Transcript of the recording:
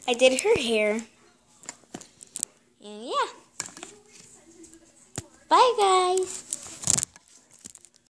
I did her hair. And yeah. Bye, guys.